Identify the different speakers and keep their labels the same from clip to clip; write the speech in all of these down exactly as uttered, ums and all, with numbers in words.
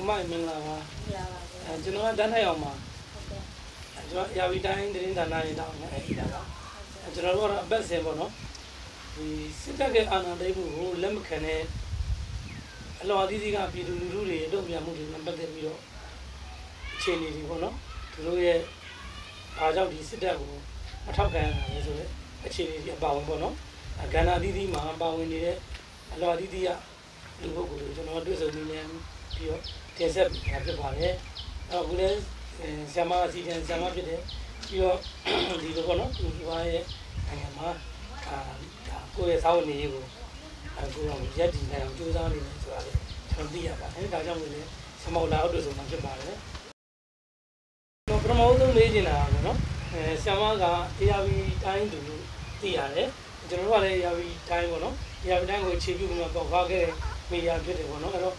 Speaker 1: မမင်္ဂလာပါအဲကျွန်တော်ကတန်းထိုင်အောင်ပါကျွန်တော်ရာဝီတိုင်းတင်းဌာနရေးတောင်းနေတယ်ပါကျွန်တော်တို့ကတော့အပတ်စဉ်ပေါ့နော်ဒီစစ်တပ်ရဲ့အာဏာသိမ်းမှုကိုလက်မခံတဲ့အလော်အသီးသီးကပြည်သူလူထုတွေတုံ့ပြန်မှုတွေနဲ့ပတ်သက်ပြီးတော့အခြေအနေတွေပေါ့နော်သူတို့ရဲ့ဘာကြောင့်ဒီစစ်တပ်ကိုအထောက်ခံရတာလဲဆိုတော့အခြေအနေတွေအပါဝင်ပေါ့နော်ကဏ္ဍအသီးသီးမှာပါဝင်နေတဲ့အလော်အသီးသီးကလူပုဂ္ဂိုလ်တွေကျွန်တော်တွေ့ဆုံနေနေပြီးတော့တင်ဆက်တာဖြစ်ပါတယ်အခုလည်းဆရာမအစီအစဉ်ဆရာမဖြစ်တယ်ပြီးတော့ဒီလိုပေါ့နော်ဒီဘာရဲ့နိုင်ငံမှာအာကိုယ့်ရဲ့စာဝန်နေရေးကိုအခုတော့ရက်တည်နေအောင်ကြိုးစားနေတယ်ဆိုတာလေကျွန်တော်သိရပါတယ်ဒါကြောင့်မို့လဲဆမောလာအောင်တွေ့ဆုံမှာဖြစ်ပါတယ်ကျွန်တော်ပထမဆုံးမေးချင်တာပေါ့နော်အဲဆရာမက A R V တိုင်းသူသိရတယ်ကျွန်တော်တို့ကလည်း A R V တိုင်းပေါ့နော် A R V တိုင်းကိုခြေပြုပြီးတော့ပေါက်ခဲ့မေးရဖြစ်တယ်ပေါ့နော်အဲ့တော့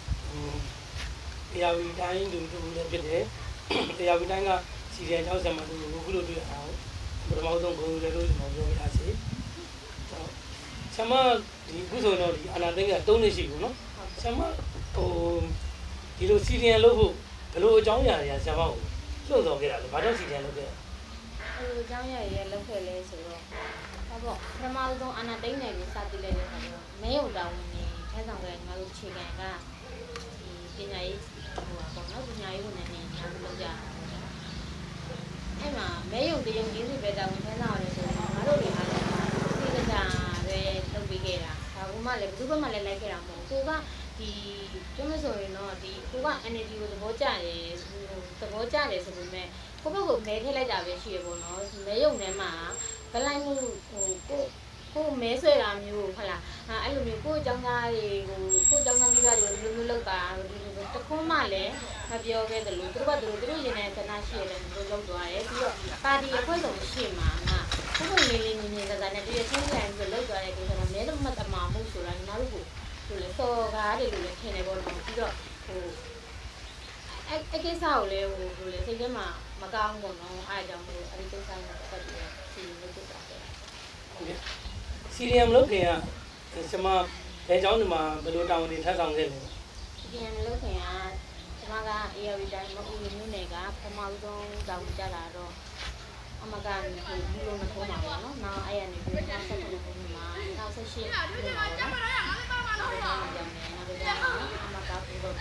Speaker 1: A R V တိုင်းသူတူလည်းဖြစ်တယ်A R V တိုင်းကစီရီယံ၆ဆယ်မှာသူအခုလိုတွေ့ရအောင်ပထမဆုံးဘုံလည်းလို့ကျွန်တော်ပြောပြရစီဆရာမဒီအခုဆိုတော့ဒီအနာသိန်းက၃နှစ်ရှိဘူးနော်ဆရာမဟိုဒီလိုစီရီယံလို့ဖို့ဘယ်လိုအကြောင်းအရာတွေကဆရာမကိုလှုပ်ဆောင်ခဲ့တာလဲဘာလို့စီရီယံလုပ်ခဲ့
Speaker 2: ဟိုအကြောင်းအရာတွေလုပ်ခဲ့လဲဆိုတော့ဟောပေါ့ပထမဆုံးအနာသိန်းနယ်ကိုစတင်လိုက်တဲ့အခါကျတော့မဲရုံတောင်းနေထဲဆောင်ခဲ့ညီမတို့ခြေကန်ကဒီပညာရေးဟိုပါပေါ့နော်ပညာရေးဝန်ထမ်းတွေညာလို့လုပ်ကြတာအဲ့မှာမဲရုံတရုံကြီးစီပဲတောင်းထဲဆောင်ရတယ်ဆိုတော့ငါတို့တွေအားလုံးဒီကစားပဲလုပ်ပြီးခဲ့တာဒါကမှလည်းဘယ်သူမှလည်းလိုက်ခဲ့တာမဟုတ်ဘူးကိုကဒီပြောမဆိုရင်တော့ဒီကိုက energy ကိုသဘောကျတယ်သဘောကျတယ်ဆိုပေမဲ့ကိုဘက်ကမဲထည့်လိုက်တာပဲရှိရပေါ့နော်မဲရုံထဲမှာဗလိုက်မှုဟိုကိုကိုမဲဆွဲတာမျိုးဟုတ်လားအဲ့လိုမျိုးကိုအကြောင်းသားတွေကိုကိုအကြောင်းသားမိဘတွေလိုမျိုးလောက်တာဒီလိုတခွန်းမှလည်းမပြောခဲ့တယ်လို့သူတို့ကသူတို့သူတို့ရင်ထဲဆန္ဒရှိရတယ်သူတို့လောက်သွားတယ်ပြီးတော့ပါတီအဖွဲ့ဆုံးရှိမှာငါကိုကိုလေးလေးမြင်မြင်သာသာနဲ့တည်းချင်းချင်းပြီးလောက်သွားတယ်ဒီဆိုတော့မဲတော့မတမာမှုဆိုတာညီမတို့ကိုဆိုလေစော်ကားတယ်လို့လည်းထင်တယ်ပေါ့နော်ပြီးတော့ဟိုအဲ့အကိစ္စကိုလည်းဟိုလိုလေစိတ်ထဲမှာမကောင်းဘူးနော်အားကြောင့်မို့အဲ့ဒီကိစ္စကိုပတ်သက်ပြီးစီလို့ပြတာတယ်
Speaker 1: ဟုတ်ကဲ့စီရီယံလုပ်ခင်ကဆရာမဘယ်เจ้าဒီမှာဘယ်လိုတောင်းနေထပ်ဆောင်ခဲ့လဲ
Speaker 2: စီရီယံလုပ်ခင်ကဆရာမက A R V တိုင်းမကူမျိုးနယ်ကပထမဆုံးတောင်းကြလာတော့အမကဟိုဘူးလုံးမထိုးပါဘူးနော်နောက်အဲ့ရနေပြီးနောက်ဆက်ကူကူမှာနောက်ဆက်ရှိပြန်ပါတော့နော်နောက်ပြန်နေနောက်ပြန်အမကဘူးတော့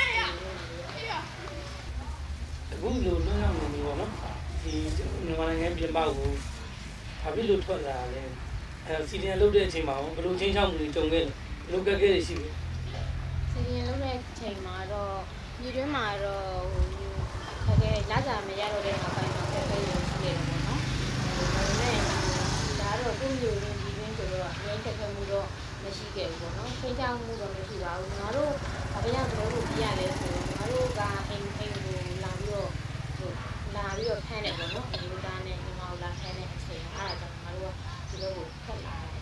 Speaker 1: အခုလိုလွတ်ရောက်နေပြီပေါ့နော်ဒီမြန်မာနိုင်ငံပြင်ပကိုဘာဖြစ်လို့ထွက်လာလဲအဲစီရီယံလုပ်တဲ့အချိန်မှာဘယ်လိုချင်းချောင်းမှုတွေကြုံခဲ့လဲဘယ်လိုကက်ခဲတွေရှိလဲ
Speaker 2: စီရီယံလုပ်တဲ့အချိန်မှာတော့ဒီတွင်းမှာတော့ဟိုခက်ခဲလာကြမရတော့တဲ့အခါပိုင်းမှာခက်ခဲရရှိရတယ်ပေါ့နော်ဒါပေမဲ့ဒါတော့ကိုမျိုးရင်းဒီတွင်းဆိုတော့အရင်ခက်ခဲမှုတော့မရှိခဲ့ဘူးပေါ့နော်ချင်းချောင်းမှုတော့မရှိပါဘူးငါတို့ဘာကြောင့်တို့ကိုပြရလဲဆိုတော့ငါတို့ကအိမ်အိမ်ကိုလာပြီးတော့လာပြီးတော့ဖမ်းတယ်ပေါ့နော်ဒီလိုသားနဲ့ညီမတို့လာဖမ်းတဲ့အချိန်အဲ့ဒါကြောင့်ငါတို့ကဒီလိုကိုဖက်လာတယ်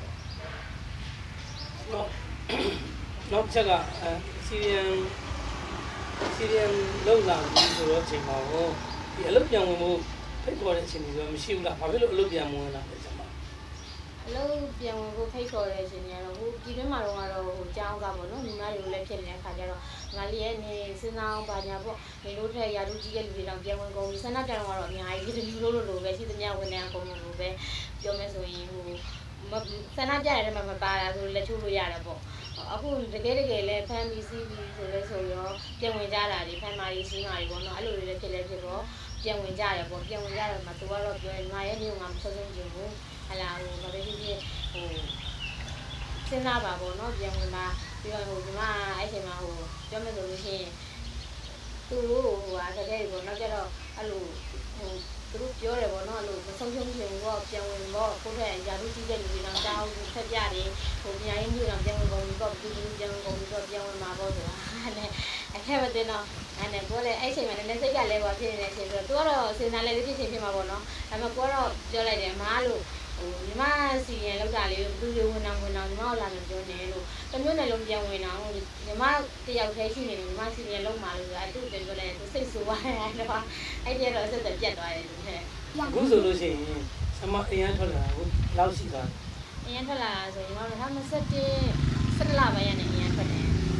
Speaker 1: တော့နောက်ချက်ကစီရီယံစီရီယံလောက်လာပြီးဆိုတော့ချိန်မှာဟောဒီအလုပ်ပြန်ဝင်ဖို့ဖိတ်ခေါ်တဲ့အချိန်တွေဆိုမရှိဘူးလားဘာဖြစ်လို့အလုပ်ပြန်ဝင်လာလဲကျွန်မ
Speaker 2: အလုပ်ပြန်ဝင်ဖို့ဖိတ်ခေါ်တဲ့အချိန်တွေကတော့ဟိုဒီတွင်းမှာတော့ကတော့ဟိုကျောင်းကပေါ့နော်ညီမတွေကိုလည်းဖြစ်နေတဲ့အခါကျတော့ငါလေးရဲ့နေစဉ်းစားအောင်ပါညာပေါ့နေလို့ထက်ရာလူကြီးရဲ့လူတွေတော့ပြန်ဝင်ကုန်ပြီဆန္ဒပြန်တော့အများကြီးဒီလိုလိုလိုပဲရှိသမျှဝန်ထမ်းအကုန်လုံးလိုပဲပြောမယ်ဆိုရင်ဟိုဆန္ဒပြရတဲ့မှာမပါတာဆိုလက်ချိုးလို့ရတယ်ပေါ့အခုတကယ်တကယ်လဲဖမ်းပြီးစီးပြီးဆိုလဲဆိုရောပြန်ဝင်ကြတာဒီဖမ်းမာကြီးစီးမာကြီးပေါ့နော်အဲ့လိုတွေလည်းဖြစ်လဲဖြစ်တော့ပြန်ဝင်ကြရတယ်ပေါ့ပြန်ဝင်ကြတော့မှသူကတော့ပြောငါရဲ့မျိုးငါမဆုံးဆုံးကျင်ဘူးဟလာဟိုဘာပဲဖြစ်ဖြစ်ဟိုစဉ်းစားပါပေါ့နော်ပြန်ဝင်มาပြီးတော့ဟိုဒီမှာအဲ့ချိန်မှာဟိုပြောမယ်ဆိုလို့ရှိရင်သူတို့ဟိုဟာတကယ်ပေါ့နောက်ကြတော့အဲ့လိုဟိုသူတို့ပြောတယ်ပေါ့နော်အဲ့လိုမဆုံးရှုံးခြင်းတော့ပြန်ဝင်တော့ကိုယ့်ရဲ့ယာရုကြီးတဲ့လူတွေတော့တောင်းဖက်ပြတယ်ဟိုညာရင်မျိုးတော့ပြန်ဝင်ကုန်ပြီပေါ့ဒီလိုပြန်ဝင်ကုန်ပြီတော့ပြန်ဝင်မှာပေါ့ဆိုတာအဲ့အခက်မတင်တော့အဲ့နဲ့ကိုလည်းအဲ့ချိန်မှာလည်းစိတ်ကလည်းပေါ့ဖြစ်နေတဲ့အချိန်ဆိုတော့သူကတော့စဉ်းစားလည်းဖြစ်ချင်းဖြစ်မှာပေါ့နော်ဒါပေမဲ့ကိုကတော့ပြောလိုက်တယ်မားလို့ဟိုညီမစီရင်လောက်တာလေးသူတွေဝင်အောင်ဝင်အောင်ညီမတို့လာလို့ပြောနေလို့တမျိုးနဲ့လုံးပြန်ဝင်အောင်ညီမတယောက်တည်းရှိနေတယ်ညီမစီရင်လုံးမှာလို့အဲ့သူတင်ပြောလိုက်သူစိတ်ဆိုးသွားတယ်တော့အဲ့ဒီတော့အဆက်ဆက်ပြတ်သွားတယ်သူနဲ့
Speaker 1: အခုဆိုလို့ရှိရင်ဆမအရင်ထွက်လာတာကိုလောက်ရှိသွား
Speaker 2: အရင်ထွက်လာတာဆိုညီမတို့၂၀၂၁ ၁၁လပိုင်းရနေအရင်ထွက်တယ်
Speaker 1: က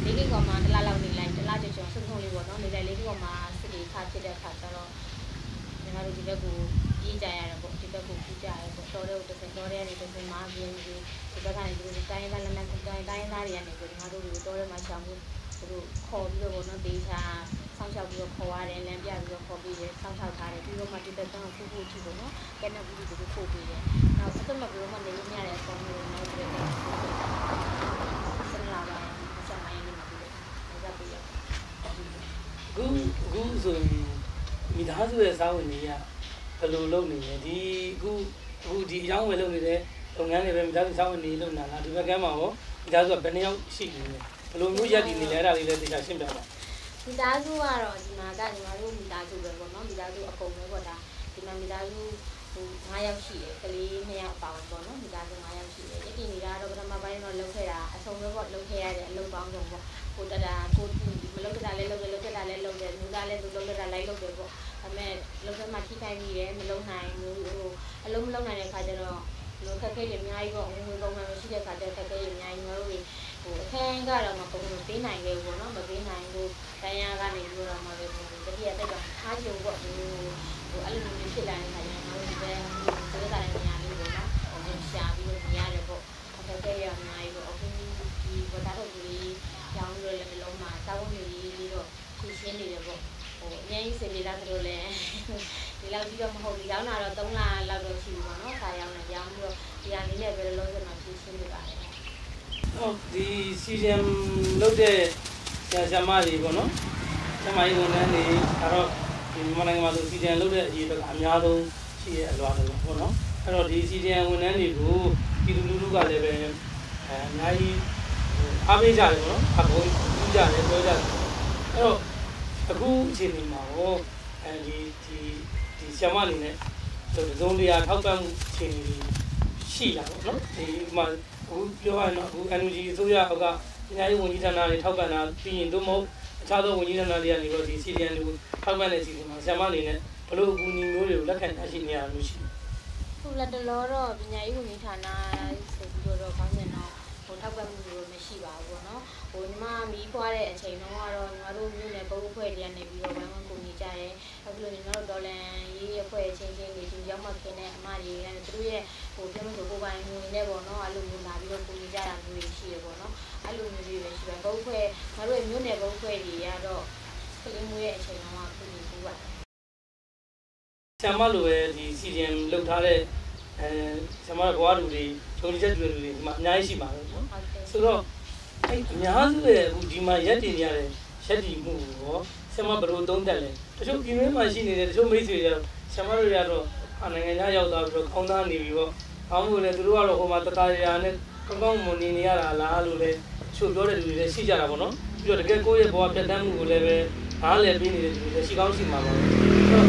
Speaker 2: လေးကကောင်မှတလားလောက်နေလိုက်တလားကျော်ကျော်စုံစုံလေးပေါ့နော်နေလိုက်လေးကကောင်မှစစ်လေးခါဖြစ်တဲ့ခါကျတော့ညီမတို့ဒီဘက်ကိုကြီးကြရတယ်ပေါ့ဒီဘက်ကိုကြီးကြရတယ်ပေါ့တော်တဲ့တစ်စင်တော်တဲ့နေတစ်စင်မှာပြင်းပြီးဒီဘက်ကနေဒီတိုင်းသားလက်နက်တိုင်းတိုင်းသားတွေကနေပြီးညီမတို့ကိုတော်တဲ့မှာရှောင်ဖို့သူတို့ခေါ်ပြီးတော့ပေါ့နော်ဒေချာဆောင်းချောက်ပြီးတော့ခေါ်ရတယ်လမ်းပြပြီးတော့ခေါ်ပြီးရဆောင်းချောက်ထားတယ်ပြီးတော့မှဒီဘက်ကတော့ဖူးဖူးချီပေါ့နော်ကဲနဘူးဒီကိုပို့ပေးတယ်နောက်ဆက်မပြီးတော့မှနေလို့မရတဲ့အဆောင်မျိုးနောက်ပြီးတော့ဆက်လာပါဆက်မိုင်းနေမှာပြီးတော့ဆက်ပြီးရ
Speaker 1: ခုခုဆိုမိသားစုရဲ့စာဝင်ကြီးကဘယ်လိုလုပ်နေလဲဒီအခုအခုဒီအကြောင်းဝယ်လုပ်နေတဲ့လုပ်ငန်းတွေပဲမိသားစုစာဝင်ကြီးလုပ်နေတာလားဒီဘက်ကမ်းမှာရောမိသားစုကဘယ်နှယောက်ရှိနေလဲဘယ်လိုမျိုးရက်တည်နေလဲအဲ့ဒါလေးလည်းသိချင်ရှင်းပြပါ
Speaker 2: မိသားစုကတော့ဒီမှာကညီမတို့မိသားစုပဲပေါ့နော်မိသားစုအကုန်ပဲပေါ့ဒါဒီမှာမိသားစုဟို၅ယောက်ရှိတယ်ကလေး၂ယောက်ပါဝင်ပေါ့နော်မိသားစု၅ယောက်ရှိတယ်ရက်တည်နေတာတော့ပထမပိုင်းတော့လုပ်ခဲ့တာအဆုံးပဲပေါ့လုပ်ခဲ့ရတဲ့အလုပ်ပေါင်းစုံပေါ့ကိုတတာကိုမလုပ်တာလည်းလုပ်တယ်လုပ်ခဲ့တာလည်းလုပ်တယ်လူသားလည်းသူလုပ်တာလိုက်လုပ်တယ်ပေါ့ဒါပေမဲ့လုပ်တဲ့မှာထိခိုက်မိတယ်မလုပ်နိုင်ဘူးဟိုအလုံးမလုပ်နိုင်တဲ့ခါကျတော့လို့ခက်ခဲရအများကြီးပေါ့ဝင်ပုံမှန်မရှိတဲ့ခါကျခက်ခဲရအများကြီးငါတို့တွေဟိုအခန်းကတော့မပုံလို့ပေးနိုင်ခဲ့ဘူးပေါ့နော်မပေးနိုင်ဘူးတရားကနေပြီးတော့မှပဲတတိယတက်တော့ထားကြုံပေါ့ဟိုဟိုအဲ့လိုမျိုးဖြစ်လာတဲ့ခါကျတော့ငါတို့ဒီပဲဒီလိုတိုင်းနေရာလေးပေါ့နော်ဟိုရှာပြီးတော့နေရတယ်ပေါ့အခက်ခဲရအများကြီးပေါ့အခုဒီဘာသာတော်ကြီးရောင်းလို့လည်းမလုံးမှာစာဝန်ကြီးလေးတော့ဖြည့်ရှင်းနေတယ်ပေါ့ဟိုအရင်စင်လေးလာတို့လည်းဒီလောက်ကြီးတော့မဟုတ်ဘူးရောင်းတာတော့၃လလောက်တော့ရှိပြီပေါ့နော်ခါရောင်းတယ်ရောင်းပြီးတော့ဒီဟာလေးနဲ့ပဲလုံးစမှာဖြည့်ရှင်းနေပါတယ်
Speaker 1: ဟုတ်ဒီစီဇန်လုပ်တဲ့ဆရာဆရာမတွေပေါ့နော်ဆရာမကြီးဝန်ထမ်းတွေဒါတော့ဒီမြန်မာနိုင်ငံမှာဆိုစီဇန်လုပ်တဲ့အရေးအများဆုံးရှိရဲ့အလွာတွေပေါ့နော်အဲ့တော့ဒီစီဇန်ဝန်ထမ်းတွေကိုပြည်သူလူထုကလည်းပဲအဲအများကြီးအားပေးကြတယ်ပေါ့နော်အကုန်ကြီးကြတယ်ပြောကြတယ်အဲ့တော့အခုအချိန်ဒီမှာဟောအဲဒီဒီဒီဆရာမအနေနဲ့ဒီဇုံတရားထောက်ပံ့မှုအချိန်ကြီးရှိလာပေါ့နော်ဒီမှာအခုပြောရရင်တော့အခု N U G အစိုးရကပညာရေးဝန်ကြီးဌာနတွေထောက်ပံ့တာပြီးရင်တို့မဟုတ်အခြားသောဝန်ကြီးဌာနတွေကနေတော့ဒီ C D N တွေကိုထောက်ပံ့တဲ့အစီအစဉ်မှာဆရာမအနေနဲ့ဘလို့အကူအညီမျိုးတွေကိုလက်ခံရရှိနေရလို့ရှိတယ်
Speaker 2: ။ခုလက်တလောတော့ပညာရေးဝန်ကြီးဌာနဆိုပြီးတော့ခေါင်းစဉ်တော့ဟိုထောက်ပံ့မှုတွေမရှိပါဘူးပေါ့နော်။ဟိုညီမမီးဖွားတဲ့အချိန်တုန်းကတော့ညီမတို့မြို့နယ်ပုံအဖွဲ့တွေကနေပြီးတော့ဝိုင်းဝန်းကူညီကြတယ်။အခုလိုညီမတို့ဒေါ်လန်ရေးအဖွဲ့ချင်းချင်းတွေဒီရောက်မှခင်တဲ့အမတွေကသူတို့ရဲ့ဟိုပြောလို့ဆိုကိုပိုင်ငွေနဲ့ပေါ့နော်အဲ့လိုမျိုးလာပြီးတော့ကူညီကြတာမျိုးတွေရှိရပေါ့နော်အဲ့လိုမျိုးတွေပဲရှိတယ်ပုံဖွဲ့ငါတို့ရဲ့မြို့နယ်ပုံဖွဲ့တွေကတော့ကလေးမျိုးရဲ့အချိန်တော့ကူညီကူပါတယ်
Speaker 1: ဆရာမလိုပဲဒီ C D M လောက်ထားတဲ့အဲဆရာမဘွားလူတွေဂျုံချက်တွေလူတွေဒီမှာအများကြီးရှိပါတယ်နော်ဆိုတော့အဲ့အများစုရဲ့အခုဒီမှာရက်တင်ရတဲ့ရက်တည်မှုကိုဆရာမဘယ်လိုသုံးသပ်လဲတချို့ပြည်တွင်းမှာရှိနေတဲ့တချို့မိတ်ဆွေတွေကတော့ဆရာမတို့တွေကတော့နိုင်ငံခြားရောက်သွားပြီးတော့ခေါင်းသားနေပြီးတော့ခေါင်းလို့လည်းသူတို့ကတော့ဟိုမှာတတရာနဲ့ကောင်းကောင်းမနေနေရတာလားလို့လည်းချို့ပြောတဲ့လူတွေလည်းရှိကြတာပေါ့နော်ပြီးတော့တကယ်ကိုယ့်ရဲ့ဘဝပြတ်တမ်းမှုကိုလည်းပဲအားလည်းပြီးနေတဲ့လူတွေလည်းရှိကောင်းရှိမှာပါအဲ့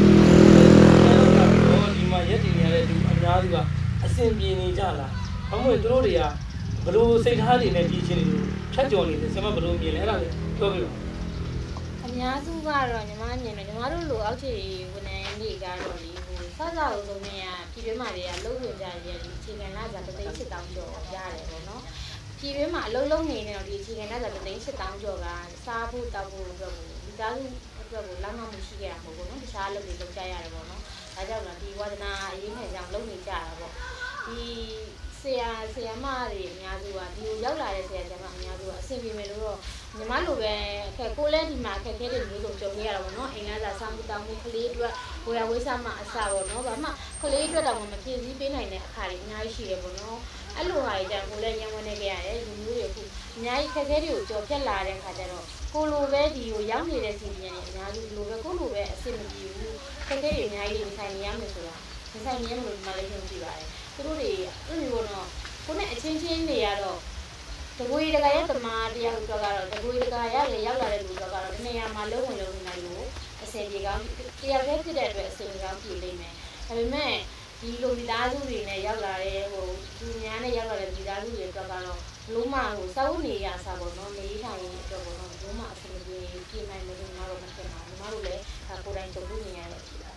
Speaker 1: တော့ဒီမှာရက်တင်ရတဲ့လူအများစုကအဆင်ပြေနေကြလားဘာမှမဟုတ်သူတို့တွေကဘလို့စိတ်ထားနေနဲ့ဒီချင်းတွေဖြတ်ကျော်နေတယ်ဆရာမဘလို့မြင်လဲအဲ့ဒါလည်းပြောပြပါ
Speaker 2: အများစုကတော့ညီမမြင်တယ်ညီမတို့လိုအောက်ခြေဝန်ထမ်းတွေကတော့လေဟိုစစအုံဆုံးနဲ့ပြည်တွင်းမှာတွေကလုံးဝင်ကြတယ်ဒီအခြေခံလာစားတသိန်း၈တောင်းကျော်ရတယ်ပေါ့နော်ပြည်တွင်းမှာအလုံးလုံးနေနေတော့ဒီအခြေခံလာစားတသိန်း၈တောင်းကျော်ကစားဖို့တောက်ဖို့အတွက်ကိုဒီသားစုအတွက်ကိုလောက်မှမရှိခဲ့တာမဟုတ်ဘူးနော်တခြားလုပ်တွေလုပ်ကြရတယ်ပေါ့နော်ဒါကြောင့်တော့ဒီဝါဒနာအရေးနဲ့ကြောင့်လုပ်နေကြတာပေါ့ဒီဆရာဆရာမတွေအများစုကဒီကိုရောက်လာတဲ့ဆရာဆရာမအများစုကအဆင်ပြေမယ်လို့တော့ညီမလိုပဲအခက်ကိုလည်းဒီမှာအခက်ခဲတွေမျိုးစုံကြုံနေရတာပေါ့နော်အိမ်ကစားစားမှုတောင်းမှုကလေးအတွက်ဝေယဝေးစားမှအစားပေါ့နော်ဘာမှကလေးအတွက်တော့မဖြည့်ဆည်းပေးနိုင်တဲ့အခါတွေအများကြီးရှိတယ်ပေါ့နော်အဲ့လိုဟာကြီးကြောင့်ကိုလည်းရန်ဝင်နေကြရတယ်လူမျိုးတွေအခုအများကြီးခက်ခဲတွေကိုကြော်ဖြတ်လာတဲ့အခါကျတော့ကိုလိုပဲဒီကိုရောက်နေတဲ့စီနီယံတွေအများကြီးလိုပဲကိုလိုပဲအဆင်မပြေဘူးခက်ခဲတွေအများကြီးနေဆိုင်နေရမယ်ဆိုတာနေဆိုင်နေရမယ်လို့ဒီမှာလည်းပြောပြပါတယ်သူတို့တွေအဲ့လိုမျိုးတော့ကိုနဲ့အချင်းချင်းတွေကတော့တကွေးတကာရဲ့တမားတရားတို့ကတော့တကွေးတကာရလေရောက်လာတဲ့လူတွေကတော့ဒီနေရာမှာလုံးဝင်လုံးနေလို့အဆင်ပြေကောင်းတရားပဲဖြစ်တဲ့အတွက်အဆင်ပြေကောင်းပြည်လိမ့်မယ်ဒါပေမဲ့ဒီလိုမိသားစုတွေနဲ့ရောက်လာတဲ့ဟိုသူများနဲ့ရောက်လာတဲ့မိသားစုတွေအတွက်ကတော့လုံးမဟိုစောက်နေရစားပေါ့နော်နေထိုင်ရေးအတွက်ပေါ့နော်လုံးမအဆင်ပြေပြင်နိုင်မယ်လို့ငါတို့မထင်ပါဘူးငါတို့လည်းကိုယ်တိုင်ကြုံလို့နေရတဲ့ဖြစ်တာ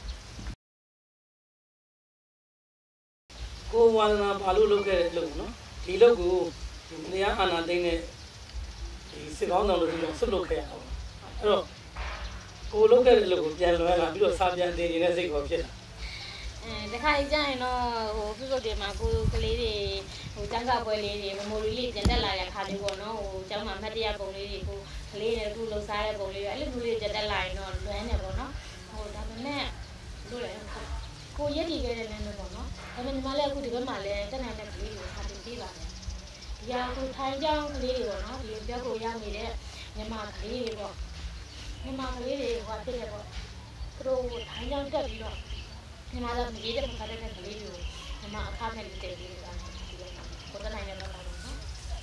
Speaker 1: ကိုဝါဒနာဘာလို့လုပ်ခဲ့တဲ့လုပ်နော်ဒီလုပ်ကိုတရားအာဏာသိမ်းတဲ့ဒီစစ်ကောင်းဆောင်လို့ပြီးတော့ဆွတ်လုတ်ခဲ့ရအောင်အဲ့တော့ကိုလုတ်ခဲ့တဲ့လူကိုပြန်လွှဲလာပြီးတော့စာပြန်တင်နေတဲ့စိတ်ကိုဖြစ်တာ
Speaker 2: အဲတခါကြရင်တော့ဟိုပြုလုပ်တယ်မှာကိုကလေးတွေဟိုចောင်းကပွဲလေးတွေမမိုရီလေးပြန်တက်လာတဲ့ခါလေးပေါ့နော်ဟိုចောင်းမှာမှတ်တရပုံလေးတွေကိုကလေးတွေအခုလှုပ်ရှားတဲ့ပုံလေးတွေအဲ့လိုမျိုးလေးပြန်တက်လာရင်တော့လွမ်းနေပေါ့နော်ဟိုဒါပေမဲ့လို့လေကိုရက်တည်ခဲ့တဲ့လမ်းမျိုးပေါ့နော်ဒါပေမဲ့ညီမလေးအခုဒီဘက်မှာလည်းတက်နိုင်တဲ့ကလေးတွေစာတင်ပေးပါတယ်ဒီဟာကိုထိုင်းကြောင်းကလေးတွေပေါ့နော်ဒီပြောကိုရနေတဲ့ညီမကလေးတွေပေါ့ညီမကလေးတွေဟိုဖြစ်တယ်ပေါ့သူတို့ထိုင်းကြောင်းတက်ပြီးတော့ညီမတို့ရေးတဲ့ပတ်သက်တဲ့ကလေးတွေကိုညီမအခါနဲ့တည်ပြီးတာဒီလိုကိုယ်တိုင်လည်းလုပ်တာပေါ့နော်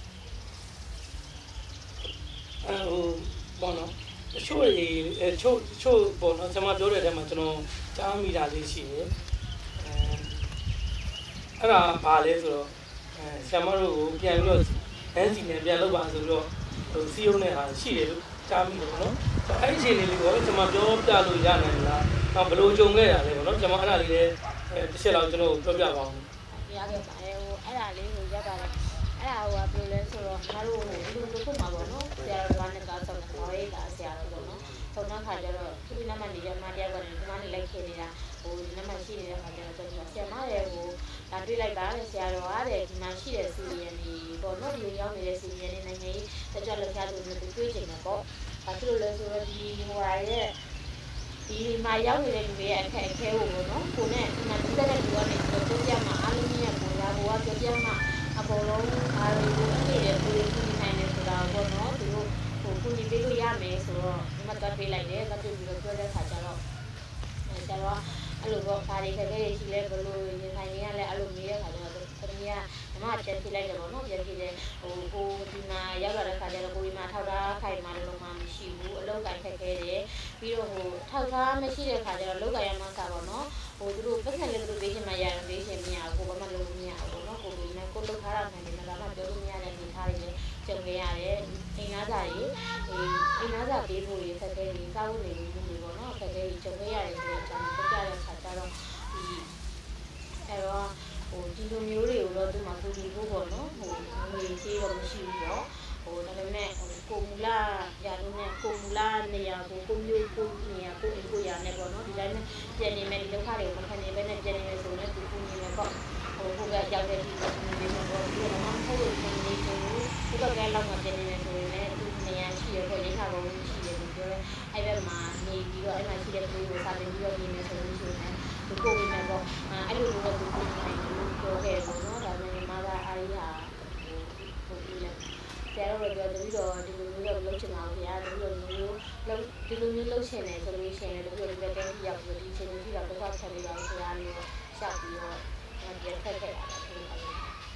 Speaker 1: အဲဟိုဘောနော်အချို့ရေအချို့ချို့ဘောနော်ကျွန်မပြောတဲ့အထက်မှာကျွန်တော်ကြားမိတာလေးရှိတယ်အဲအဲ့ဒါဘာလဲဆိုတော့အဲဆရာမတို့ကိုပြန်ပြီးတော့ဟန်စီနဲ့ပြန်လုပ်ပါဆိုပြီးတော့ဟိုစီယုံနဲ့ဟာရှိတယ်လို့ကြားမိတယ်နော်အဲ့ဒီအချိန်လေးကိုကျွန်မပြောပြလို့ရနိုင်လားတော့ဘယ်လိုကြုံခဲ့ရလဲပေါ့နော်ကျွန်မအဲ့ဒါလေးလည်းတစ်ချက်လောက်ကျွန်တော်ပြောပြပါအောင်
Speaker 2: ရခဲ့ပါတယ်ဟိုအဲ့ဒါလေးကိုရက်ပါတယ်အဲ့ဒါဟိုကဘယ်လိုလဲဆိုတော့ငါတို့လူတို့ခုမှာပေါ့နော်ဆရာတော်ကလည်းကားဆောင်တယ်ဟောရေးကဆရာတော်ပေါ့နော်ထုံနှခါကျတော့သူ့နမနေရမတရားကနေဒီမနဲ့လိုက်ခဲ့နေတာဟိုနမရှိနေတဲ့ခါကျတော့ကျွန်တော်ဆရာမရဲ့ဟိုဒါတွေ့လိုက်ပါဆရာတော်ကတဲ့ဒီမှာရှိတဲ့စီရီယန်ဒီပေါ့နော်ဒီရောက်နေတဲ့စီရီယန်နေနိုင်ငံရေးတကြလောက်ချသူတို့တွေ့ချင်တယ်ပေါ့ဘာဖြစ်လို့လဲဆိုတော့ဒီဟိုဟာရဲ့ဒီမှာရောက်နေတဲ့လူတွေရဲ့အခက်အခဲကိုပေါ့နော်ကိုနဲ့ဒီမှာဒီတဲ့လူကနေတော့ပြောပြမှာအားလုံးကြီးကပေါ်လာဘောကပြောပြမှာအပေါ်လုံးအားလုံးကိုအနေနဲ့ကိုယ်ကိုနိုင်နေဆိုတာပေါ့နော်သူတို့ဟိုကိုကြီးပေးလို့ရမယ်ဆိုတော့ဒီမှာတော့ပေးလိုက်တယ်တော့ပြီးတော့ပြောတဲ့ခါကျတော့အဲကျတော့အဲ့လိုပေါ့ဘာတွေခက်ခဲရှိလဲဘယ်လိုရင်ဆိုင်နေရလဲအဲ့လိုမေးတဲ့ခါကျတော့တမီးကညီမပြန်ပြလိုက်တယ်ပေါ့နော်ပြန်ပြတယ်ဟိုကိုဒီမှာရောက်လာတဲ့ခါကျတော့ကိုဒီမှာထောက်ထားခိုင်မှလုံးမှမရှိဘူးအလုပ်ကိုင်ခက်ခဲတယ်ပြီးတော့ဟိုထောက်ထားမရှိတဲ့ခါကျတော့လုပ်ကိုင်ရမှစားပေါ့နော်ဟိုသူတို့ပတ်စံလေးသူတို့ပေးချင်မှရတယ်ပေးချင်မရဘူးကိုဘာမှလုပ်လို့မရဘူးပေါ့နော်ကိုဒီမှာကိုလုပ်ထားတာမှန်တယ်မလားမပြောလို့မရတဲ့အနေထားတွေလည်းကြုံခဲ့ရတယ်အိမ်သားစာတွေအိမ်သားစာပေးဖို့ရခက်ခဲပြီးစားဖို့နေလို့ပေါ့နော်ခက်ခဲပြီးကြုံခဲ့ရတယ်ဆိုတော့ကျွန်တော်ပြောပြတဲ့ခါကျတော့ဒီအဲ့တော့ဟိုဒီလိုမျိုးတွေကိုတော့ဒီမှာကိုဒီဖို့ပေါ့နော်ဟိုငွေသေးတော့မရှိဘူးတော့ဟိုဒါပေမဲ့ကိုမူလာရာလုံးနဲ့ကိုမူလာနေရာကိုကိုမျိုးကိုနေရာကိုကိုရာနဲ့ပေါ့နော်ဒီတိုင်းနဲ့ပြန်နေမယ်ဒီဒုက္ခတွေကိုမခံနေဘဲနဲ့ပြန်နေမယ်ဆိုရင်ဒီကိုနေမယ်ပေါ့ဟိုကိုကရောက်တဲ့ဒီကိုနေမယ်ပေါ့ဒီတော့မှမဟုတ်လို့နေနေဆိုဒီတော့ကဲလောက်မှပြန်နေမယ်ဆိုရင်လည်းဒီနေရာရှိရပေါ့ရိခါကုန်ရှိတယ်လို့ပြောရဲအဲ့ဘက်မှာနေပြီးတော့အဲ့မှာရှိတဲ့ကိုကိုစာတင်ပြီးတော့နေမယ်ဆိုလို့ရှိရင်ဒီကိုဝင်မယ်ပေါ့အဲ့လိုလိုတော့ဒီကိုနေမယ်လို့ပြောခဲ့ပေါ့နော်ဒါပေမဲ့မာသာအားရဟိုပြီးလဲဆရာတော်ပြောတယ်ပြီးတော့ဒီလိုမျိုးတော့လုပ်ချင်တာဗျာဒီလိုမျိုးလုပ်ဒီလိုမျိုးလုပ်ချင်တယ်ဆိုလို့ရှိရင်လည်းဒီလိုပဲတက်ပြီးရောက်ပြီးဒီချိန်ကြီးတော့တော့ဆက်နေပါဆရာမျိုးရှောက်ပြီးတော့ပြန်ဖက်ခဲ့တာလေကိုမျိုး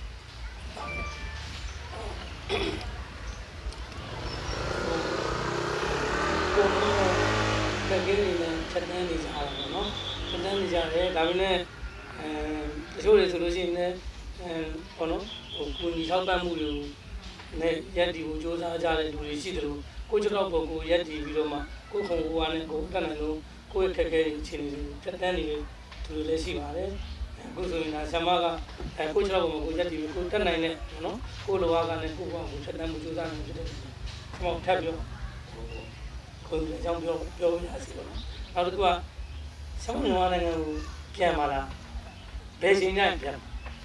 Speaker 1: တကယ်လည်းချက်တန်းနေကြတာပေါ့နော်ချက်တန်းနေကြတယ်ဒါပေမဲ့အဲတချို့တွေဆိုလို့ရှိရင်လည်းအဲပေါ့နော်ဟိုကိုကြီးထောက်ပံ့မှုတွေနဲ့ရက်တီကိုစ조사ကြတဲ့လူတွေရှိတယ်လို့ကိုကျတော့ကိုကိုရက်တီပြီးတော့မှကိုခုံကိုကလည်းကိုတက်နိုင်လို့ကိုယ့်ခက်ခဲအခြေအနေတွေချက်တန်းနေတဲ့သူတွေလည်းရှိပါတယ်အခုဆိုရင်ဆရာမကအဲကိုကျတော့ကိုကိုရက်တီကိုတက်နိုင်တဲ့နော်ကိုလိုအားကလည်းကိုကကိုချက်တန်းမှုစ조사နေဖြစ်တယ်ကျွန်တော်ထပ်ပြောကိုယ်အကြောင်းပြောပြောရစီပေါ့နော်နောက်တစ်ခုကဆောင်းမြန်မာနိုင်ငံကိုပြန်มาလားဘယ်ချိန်ညပြန်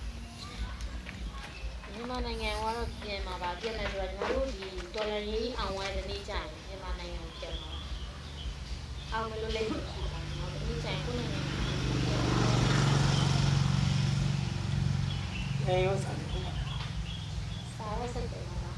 Speaker 2: မြန်မာနိုင်ငံကတော့ပြန်มาပါပြန်တယ်ဆိုတော့ကျွန်တော်တို့ဒီဒေါ်လာရေးအောင်ဝိုင်းတဲ့နေ့ကျရင်မြန်မာနိုင်ငံကိုပြန်มาအောင်မလို့လည်းရှိပါတော့ဒီကျရင်ကိုယ်နိုင်ငံ
Speaker 1: အဲရောစားတယ်
Speaker 2: စားရစက်တယ်မှာ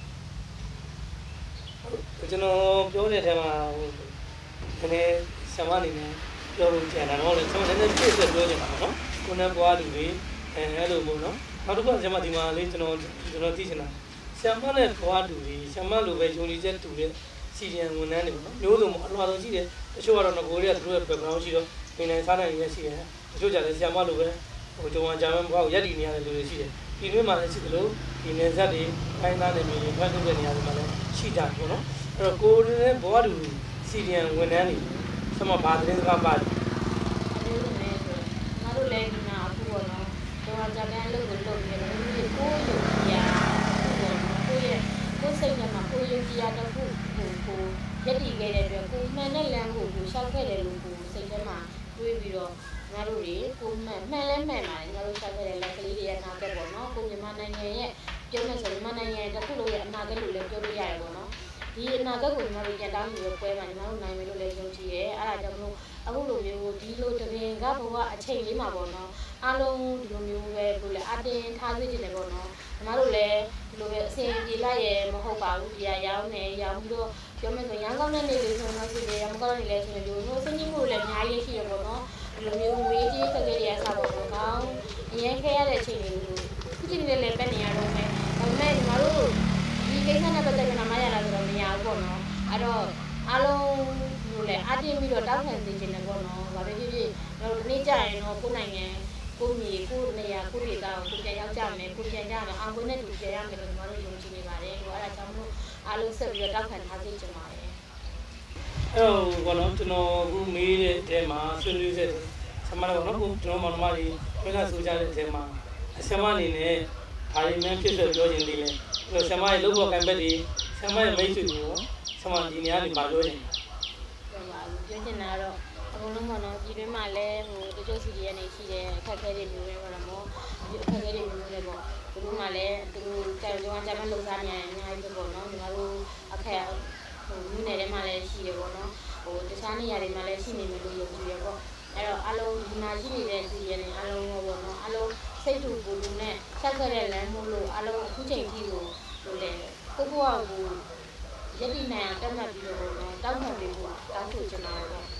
Speaker 1: ကျွန်တော်ပြောတဲ့အထက်မှာဟိုနည်းဆရာမအနေနဲ့ပြောလို့ကြံတာတော့လေကျွန်တော်လည်းပြည့်စုံပြောချင်တာပေါ့နော်ကိုနဲ့ပွားလူတွေအဲအဲ့လိုပေါ့နော်နောက်တစ်ခုဆရာမဒီမှာလေးကျွန်တော်ကျွန်တော်သိချင်တာဆရာမနဲ့ပွားလူတွေဆရာမလိုပဲယုံကြည်ချက်တူတဲ့စီရီယန်ဝန်ထမ်းတွေပေါ့နော်မျိုးစုံအလွှာဆုံးရှိတယ်တချို့ကတော့ငကိုတွေကသူတို့ရဲ့ background ရှိတော့နေနေစားနိုင်ရရှိတယ်တချို့ကြလည်းဆရာမလိုပဲဟိုဂျုံဝါဂျာမန်ဘွားကိုရက်တည်နေရတဲ့လူတွေရှိတယ်ဒီနေ့မှလည်းရှိသလိုဒီနေဆက်တွေခိုင်းသားနေပြီဖတ်ထုတ်တဲ့နေရာတွေမှာလည်းရှိကြတယ်ပေါ့နော်အဲ့တော့ကိုယ်နဲ့ဘွားလူစီရီယန်ဝန်ထမ်းတွေဆရာမဘာသတင်းစကားပါတယ်
Speaker 2: အဲ့လိုနဲ့ဆိုငါတို့လည်းဒီနာအခုပေါ့နော်ဂျုံဝါဂျာမန်လို့ကိုလုပ်နေတယ်ကိုယ်ကိုယ်ရကိုယ့်ရဲ့ကိုယ်စိတ်ထဲမှာကိုယ်ယုံကြည်တရားတစ်ခုကိုကိုရက်တည်ခဲ့တဲ့အတွက်ကိုမှန်တဲ့လမ်းကိုကိုရှောက်ခဲ့တယ်လို့ကိုစိတ်ထဲမှာတွေးပြီးတော့ငါတို့တွေကိုမှန်မှန်လဲမှန်ပါတယ်ငါတို့ရှောက်ခဲ့တဲ့လက်ကလေးတွေရဲ့အနာဂတ်ပေါ့နော်ကိုမြန်မာနိုင်ငံရဲ့ပြောမယ်ဆိုမြန်မာနိုင်ငံရဲ့တစ်ခုလုံးရဲ့အနာဂတ်လို့လည်းပြောလို့ရတယ်ပေါ့နော်ဒီအနာဂတ်ကိုညီမတို့ကြံတောင်းပြီးတော့ပွဲမှာညီမတို့နိုင်မယ်လို့လည်းယုံကြည်ရဲအဲ့ဒါကြောင့်မလို့အခုလိုမျိုးဒီလိုတရင်ကဘဝအချိန်လေးမှာပေါ့နော်အားလုံးဒီလိုမျိုးပဲဘလို့လဲအတင်းထားသိနေတယ်ပေါ့နော်ညီမတို့လည်းဒီလိုပဲအစဉ်ပြေလိုက်ရဲမဟုတ်ပါဘူးဒီကရောင်းနေရောင်းပြီးတော့ပြောမယ်ဆိုရန်ကောင်းတဲ့နေတွေဆိုတော့ဖြစ်တယ်ရမကောင်းတဲ့နေလည်းဆိုရင်ဒီလိုစင်ကြီးမှုလည်းအများကြီးရှိရပေါ့နော်ဒီလိုမျိုးဝေးကြီးခက်ခဲတွေကစားပေါ့နော်ကောင်းအရင်ခဲရတဲ့အချိန်လေးကိုခုချိန်လေးလည်းပဲနေရတော့မယ်ဒါပေမဲ့ညီမတို့ဒီကိစ္စနဲ့ပတ်သက်ပြီးတော့မရလာဆိုတော့မရဘူးပေါ့နော်အဲ့တော့အားလုံးလို့လည်းအတင်းပြီးတော့တောက်ခံနေခြင်းနဲ့ပေါ့နော်ဘာပဲဖြစ်ဖြစ်တော့ဒီနေ့ကြာရင်တော့ကိုယ်နိုင်ငံကိုမြေကိုနေရာကိုဒေသကိုကိုပြန်ရောက်ကြမယ်ကိုပြန်ကြမယ်အောင်ကိုနဲ့တူပြန်ရမယ်လို့ညီမတို့ယုံကြည်နေပါတယ်ဟိုအဲ့ဒါကြောင့်မို့အားလုံးဆက်ပြီးတော့တောက်ခံထားသိချင်ပါတယ်
Speaker 1: အဲ့တော့ဘောနော်ကျွန်တော်အခုမေးတဲ့အထဲမှာဆွေးနွေးတဲ့ဆမလာဘောနော်ကျွန်တော်မောင်နှမတွေခွင့်ကဆိုကြတဲ့အထဲမှာအဆမအနေနဲ့ဒါရင်းနဲ့ဖြစ်ဆက်ပြောခြင်းလေးလေဆမရဲ့လုပ်ဖို့ကံပတ်တွေဆမရဲ့မိတ်ဆွေကိုဆမဒီနေရာတွေပါပြောခြင်း
Speaker 2: ပြောပါဘူးပြောချင်တာတော့အကုန်လုံးပေါ့နော်ဒီတွင်းမှာလည်းဟိုတချို့စီရီကနေရှိတယ်အခက်အခဲတွေမျိုးတွေပေါ့နော်ဒီအခက်အခဲတွေမျိုးတွေပေါ့သူတို့မှလည်းသူတို့ကြောင်ကြောင်ကြမ်းလှုပ်ရှားနေရအများကြီးပဲပေါ့နော်ညီမတို့အခက်ဟိုမြို့နယ်ထဲမှာလည်းရှိတယ်ပေါ့နော်ဟိုတခြားနေရာတွေမှာလည်းရှိနေမယ်လို့ယုံကြည်ရပေါ့အဲ့တော့အလုံးဒီမှာရှိနေတဲ့စီရီတွေအလုံးပေါ့နော်အလုံးစိတ်တူကိုယ်တူနဲ့ဆက်ခဲ့တဲ့လမ်းမို့လို့အလုံးအခုချိန်ထိကိုလို့လေကိုကိုကကိုရည်တည်နိုင်အောင်တက်မှတ်ပြီးတော့ပေါ့နော်တောက်ခံပြီးတော့တောက်ဆိုချင်တာပေါ့